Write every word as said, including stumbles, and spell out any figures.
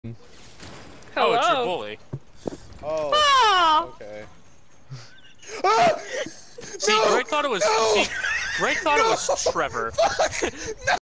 Hello? Oh, it's your bully. Oh. Ah! Okay. See, No! Greg thought it was. No! See, Greg thought No! it was Trevor. Fuck! No!